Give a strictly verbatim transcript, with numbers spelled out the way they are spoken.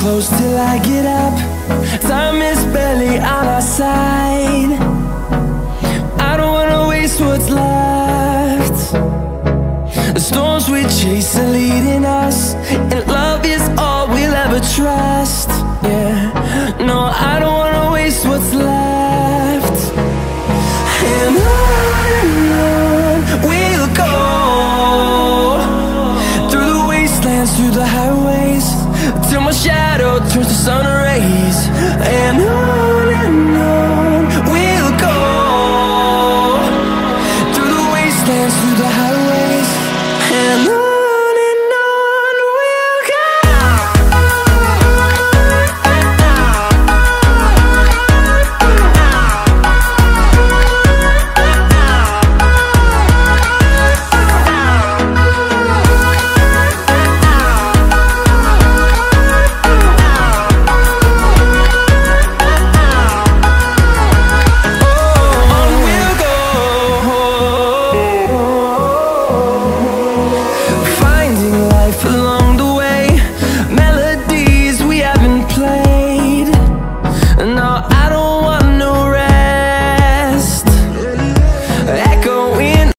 close till I get up. Time is barely on our side. I don't wanna waste what's left. The storms we chase are leading us, and love is all we'll ever trust. Yeah, no, I don't wanna waste what's left. And on and on we'll go, through the wastelands, through the highways, till my shadow turns to sun rays. And on